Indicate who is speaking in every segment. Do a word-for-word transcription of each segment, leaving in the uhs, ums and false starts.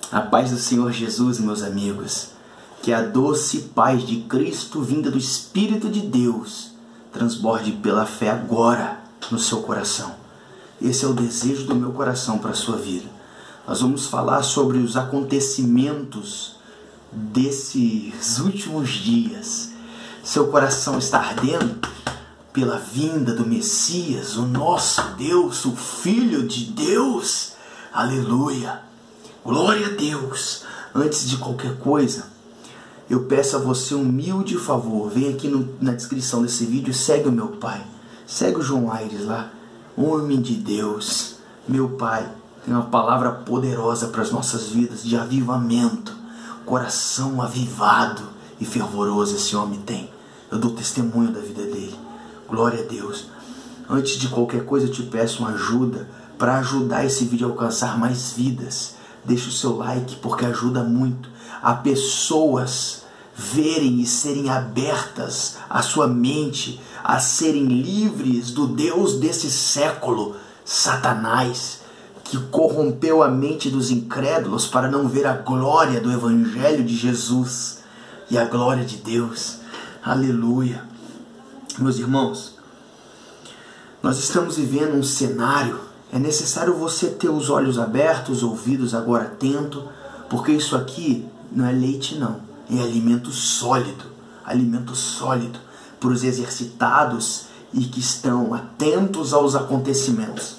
Speaker 1: A paz do Senhor Jesus, meus amigos, que a doce paz de Cristo, vinda do Espírito de Deus, transborde pela fé agora no seu coração. Esse é o desejo do meu coração para a sua vida. Nós vamos falar sobre os acontecimentos desses últimos dias. Seu coração está ardendo pela vinda do Messias, o nosso Deus, o Filho de Deus. Aleluia! Glória a Deus! Antes de qualquer coisa, eu peço a você um humilde favor. Vem aqui no, na descrição desse vídeo, segue o meu pai. Segue o João Aires lá. Homem de Deus. Meu pai tem uma palavra poderosa para as nossas vidas, de avivamento. Coração avivado e fervoroso esse homem tem. Eu dou testemunho da vida dele. Glória a Deus. Antes de qualquer coisa, eu te peço uma ajuda para ajudar esse vídeo a alcançar mais vidas. Deixa o seu like, porque ajuda muito a pessoas verem e serem abertas a sua mente, a serem livres do Deus desse século, Satanás, que corrompeu a mente dos incrédulos para não ver a glória do Evangelho de Jesus e a glória de Deus. Aleluia. Meus irmãos, nós estamos vivendo um cenário. É necessário você ter os olhos abertos, ouvidos agora atentos, porque isso aqui não é leite não, é alimento sólido, alimento sólido para os exercitados e que estão atentos aos acontecimentos.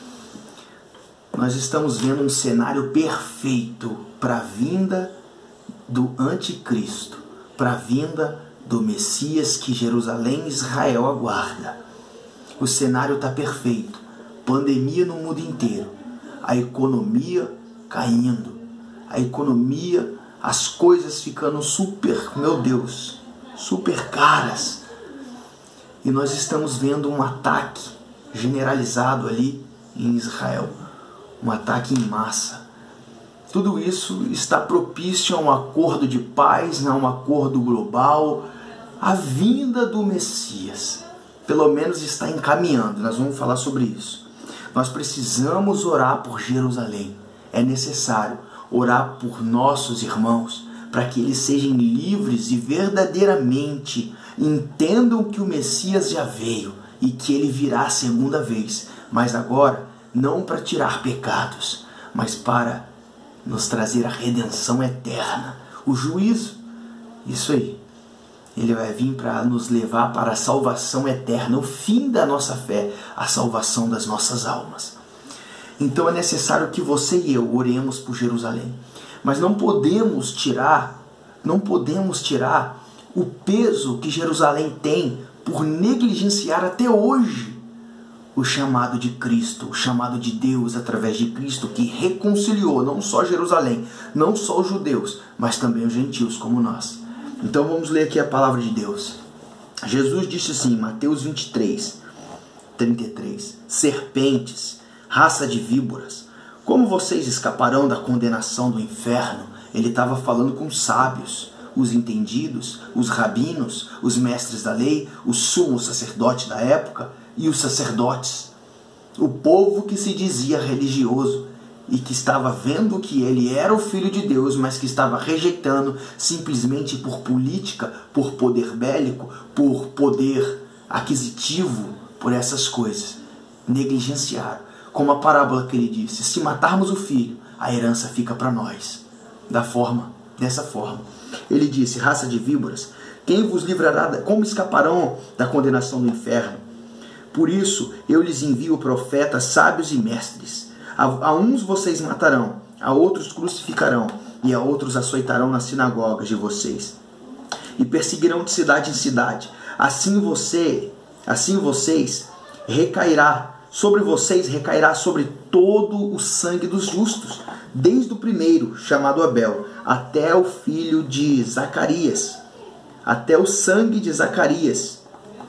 Speaker 1: Nós estamos vendo um cenário perfeito para a vinda do anticristo, para a vinda do Messias que Jerusalém e Israel aguarda. O cenário está perfeito. Pandemia no mundo inteiro, a economia caindo, a economia, as coisas ficando super, meu Deus, super caras. E nós estamos vendo um ataque generalizado ali em Israel, um ataque em massa. Tudo isso está propício a um acordo de paz, a um acordo global, a vinda do Messias. Pelo menos está encaminhando, nós vamos falar sobre isso. Nós precisamos orar por Jerusalém. É necessário orar por nossos irmãos, para que eles sejam livres e verdadeiramente entendam que o Messias já veio e que ele virá a segunda vez. Mas agora, não para tirar pecados, mas para nos trazer a redenção eterna, o juízo. Isso aí. Ele vai vir para nos levar para a salvação eterna, o fim da nossa fé, a salvação das nossas almas. Então é necessário que você e eu oremos por Jerusalém. Mas não podemos tirar, não podemos tirar o peso que Jerusalém tem por negligenciar até hoje o chamado de Cristo, o chamado de Deus através de Cristo, que reconciliou não só Jerusalém, não só os judeus, mas também os gentios como nós. Então vamos ler aqui a palavra de Deus. Jesus disse assim, Mateus vinte e três, trinta e três. Serpentes, raça de víboras, como vocês escaparão da condenação do inferno? Ele estava falando com os sábios, os entendidos, os rabinos, os mestres da lei, o sumo sacerdote da época e os sacerdotes. O povo que se dizia religioso e que estava vendo que ele era o Filho de Deus, mas que estava rejeitando simplesmente por política, por poder bélico, por poder aquisitivo, por essas coisas. Negligenciaram. Como a parábola que ele disse, se matarmos o filho, a herança fica para nós. Da forma, dessa forma. Ele disse, raça de víboras, quem vos livrará, como escaparão da condenação do inferno? Por isso eu lhes envio profetas, sábios e mestres. A, a uns vocês matarão, a outros crucificarão, e a outros açoitarão nas sinagogas de vocês. E perseguirão de cidade em cidade. Assim você, assim vocês, recairá, sobre vocês recairá sobre todo o sangue dos justos, desde o primeiro, chamado Abel, até o filho de Zacarias, até o sangue de Zacarias,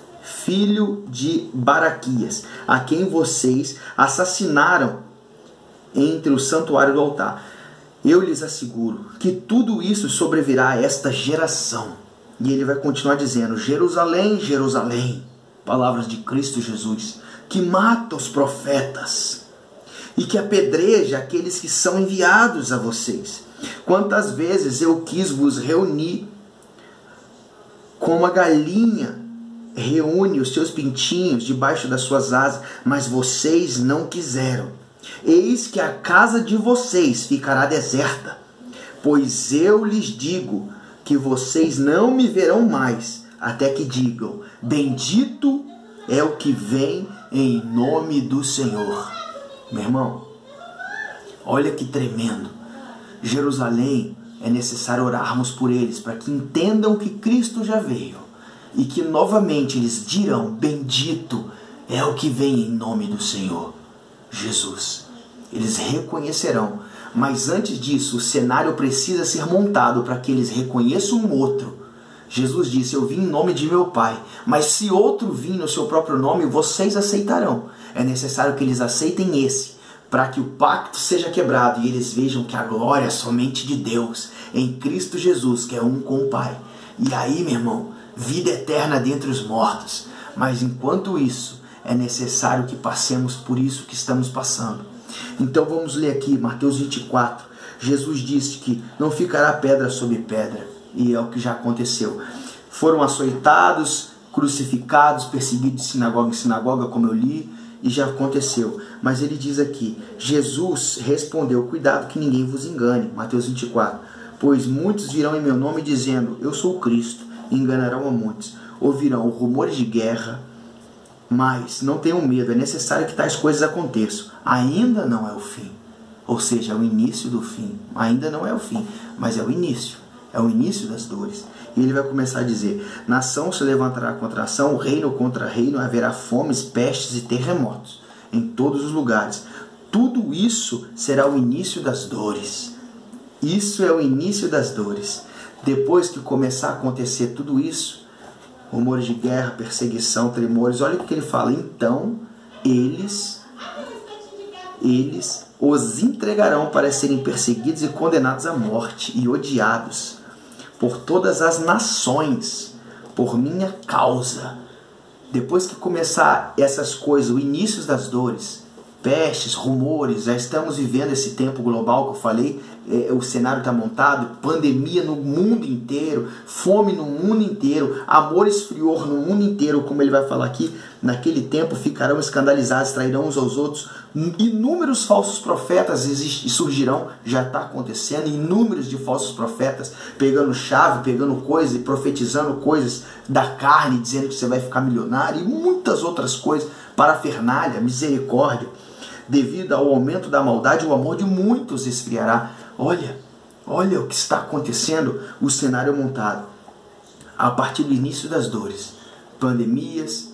Speaker 1: filho de Baraquias, a quem vocês assassinaram entre o santuário do altar. Eu lhes asseguro que tudo isso sobrevirá a esta geração. E ele vai continuar dizendo, Jerusalém, Jerusalém, palavras de Cristo Jesus, que mata os profetas e que apedreja aqueles que são enviados a vocês. Quantas vezes eu quis vos reunir, como a galinha reúne os seus pintinhos debaixo das suas asas, mas vocês não quiseram. Eis que a casa de vocês ficará deserta, pois eu lhes digo que vocês não me verão mais, até que digam, bendito é o que vem em nome do Senhor. Meu irmão, olha que tremendo. Jerusalém, é necessário orarmos por eles, para que entendam que Cristo já veio, e que novamente eles dirão, bendito é o que vem em nome do Senhor, Jesus. Eles reconhecerão, mas antes disso, o cenário precisa ser montado para que eles reconheçam um outro. Jesus disse, eu vim em nome de meu Pai, mas se outro vir no seu próprio nome, vocês aceitarão. É necessário que eles aceitem esse, para que o pacto seja quebrado e eles vejam que a glória é somente de Deus, em Cristo Jesus, que é um com o Pai. E aí, meu irmão, vida eterna dentre os mortos. Mas enquanto isso, é necessário que passemos por isso que estamos passando. Então vamos ler aqui, Mateus vinte e quatro. Jesus disse que não ficará pedra sobre pedra. E é o que já aconteceu. Foram açoitados, crucificados, perseguidos de sinagoga em sinagoga, como eu li, e já aconteceu. Mas ele diz aqui, Jesus respondeu, cuidado que ninguém vos engane. Mateus vinte e quatro. Pois muitos virão em meu nome dizendo, eu sou o Cristo, e enganarão a muitos. Ouvirão rumores de guerra, mas não tenham medo, é necessário que tais coisas aconteçam. Ainda não é o fim. Ou seja, é o início do fim. Ainda não é o fim, mas é o início. É o início das dores. E ele vai começar a dizer, nação se levantará contra nação, reino contra reino, haverá fomes, pestes e terremotos em todos os lugares. Tudo isso será o início das dores. Isso é o início das dores. Depois que começar a acontecer tudo isso, rumores de guerra, perseguição, tremores, olha o que ele fala. Então, eles, eles os entregarão para serem perseguidos e condenados à morte e odiados por todas as nações, por minha causa. Depois que começar essas coisas, o início das dores, pestes, rumores, já estamos vivendo esse tempo global que eu falei, é, o cenário está montado, pandemia no mundo inteiro, fome no mundo inteiro, amor esfriou no mundo inteiro, como ele vai falar aqui, naquele tempo ficarão escandalizados, trairão uns aos outros, inúmeros falsos profetas surgirão, já está acontecendo, inúmeros de falsos profetas, pegando chave, pegando coisas e profetizando coisas da carne, dizendo que você vai ficar milionário, e muitas outras coisas, parafernália, misericórdia. Devido ao aumento da maldade, o amor de muitos esfriará. Olha, olha o que está acontecendo, o cenário montado. A partir do início das dores, pandemias,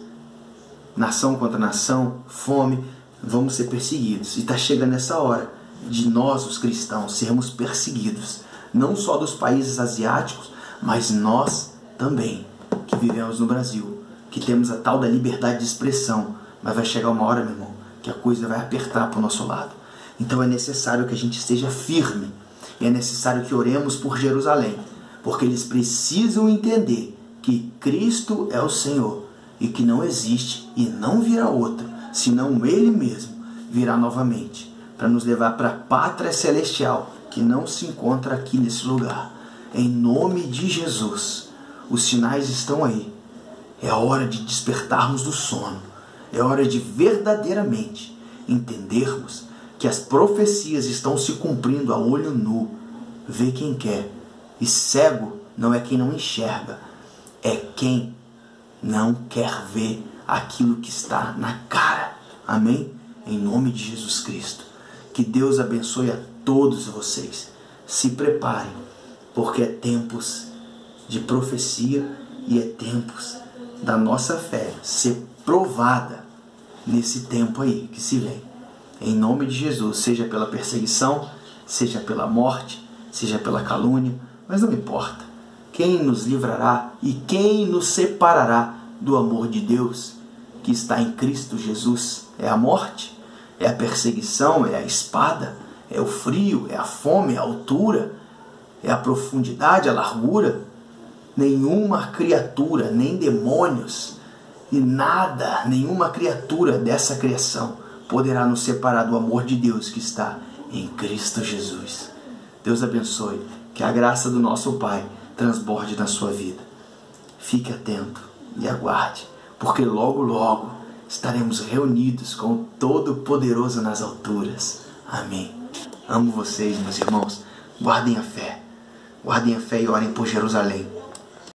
Speaker 1: nação contra nação, fome, vamos ser perseguidos. E está chegando essa hora de nós, os cristãos, sermos perseguidos. Não só dos países asiáticos, mas nós também, que vivemos no Brasil, que temos a tal da liberdade de expressão. Mas vai chegar uma hora, meu irmão, que a coisa vai apertar para o nosso lado. Então é necessário que a gente esteja firme. E é necessário que oremos por Jerusalém. Porque eles precisam entender que Cristo é o Senhor. E que não existe e não virá outro, senão Ele mesmo virá novamente. Para nos levar para a pátria celestial, que não se encontra aqui nesse lugar. Em nome de Jesus. Os sinais estão aí. É hora de despertarmos do sono. É hora de verdadeiramente entendermos que as profecias estão se cumprindo a olho nu. Vê quem quer. E cego não é quem não enxerga. É quem não quer ver aquilo que está na cara. Amém? Em nome de Jesus Cristo. Que Deus abençoe a todos vocês. Se preparem, porque é tempos de profecia e é tempos da nossa fé ser provada nesse tempo aí que se vem. Em nome de Jesus, seja pela perseguição, seja pela morte, seja pela calúnia, mas não importa. Quem nos livrará e quem nos separará do amor de Deus que está em Cristo Jesus? É a morte? É a perseguição? É a espada? É o frio? É a fome? É a altura? É a profundidade? A largura? Nenhuma criatura, nem demônios, e nada, nenhuma criatura dessa criação poderá nos separar do amor de Deus que está em Cristo Jesus. Deus abençoe, que a graça do nosso Pai transborde na sua vida. Fique atento e aguarde, porque logo, logo estaremos reunidos com o Todo-Poderoso nas alturas. Amém. Amo vocês, meus irmãos. Guardem a fé. Guardem a fé e orem por Jerusalém.